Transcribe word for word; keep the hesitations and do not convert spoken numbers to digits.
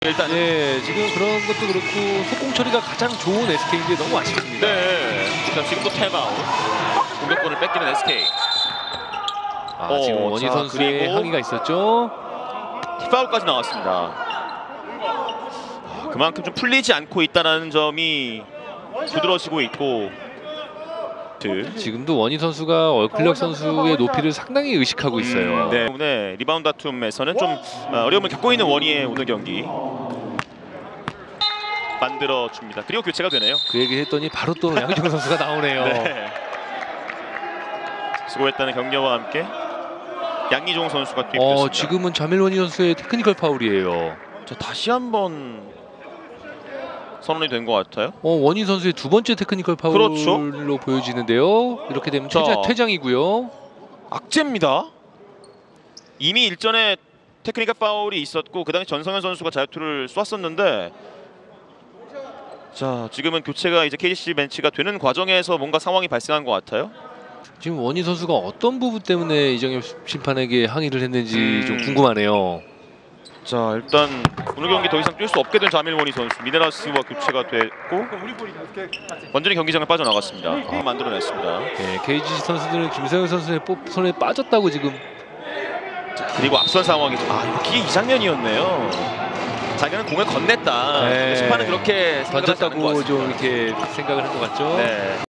일단 네, 지금 그런 것도 그렇고 속공 처리가 가장 좋은 에스케이인데 너무 아쉽습니다. 네. 자, 지금도 탭아웃. 공격권을 뺏기는 에스케이. 아, 오, 지금 원희 자, 선수의 그리고 항의가 있었죠. 파울까지 나왔습니다. 그만큼 좀 풀리지 않고 있다는 점이 두드러지고 있고. 지금도 원희 선수가 얼클럭 선수의 높이를 상당히 의식하고 있어요. 음, 네. 때문에 리바운드 다툼에서는 좀 어려움을 겪고 있는 원희의 오늘 경기 만들어줍니다. 그리고 교체가 되네요. 그 얘기 했더니 바로 또 양희종 선수가 나오네요. 네. 수고했다는 격려와 함께 양희종 선수가 투입됐습니다. 어, 지금은 자밀 원희 선수의 테크니컬 파울이에요. 자, 다시 한번 선언이 된 것 같아요. 어, 원희 선수의 두 번째 테크니컬 파울로 그렇죠. 보여지는데요. 이렇게 되면 자, 퇴장, 퇴장이고요. 악재입니다. 이미 일전에 테크니컬 파울이 있었고 그 당시 전성현 선수가 자유투를 쐈었는데, 자, 지금은 교체가 이제 케이씨씨 벤치가 되는 과정에서 뭔가 상황이 발생한 것 같아요. 지금 원희 선수가 어떤 부분 때문에 이정엽 심판에게 항의를 했는지 음. 좀 궁금하네요. 자, 일단 오늘 경기 더 이상 뛸 수 없게 된 자밀 원희 선수, 미네라스와 교체가 됐고 완전히 경기장에 빠져나갔습니다. 아, 만들어냈습니다. 네, 케이지씨 선수들은 김성현 선수의 뽀- 손에 빠졌다고 지금. 자, 그리고 앞선 상황이죠. 아, 이게 이 장면이었네요. 자기는 공을 건넸다. 네. 심판은 그렇게 생각하지 않는 것 던졌다고 같습니다. 좀 이렇게 생각을 한 것 같죠. 네.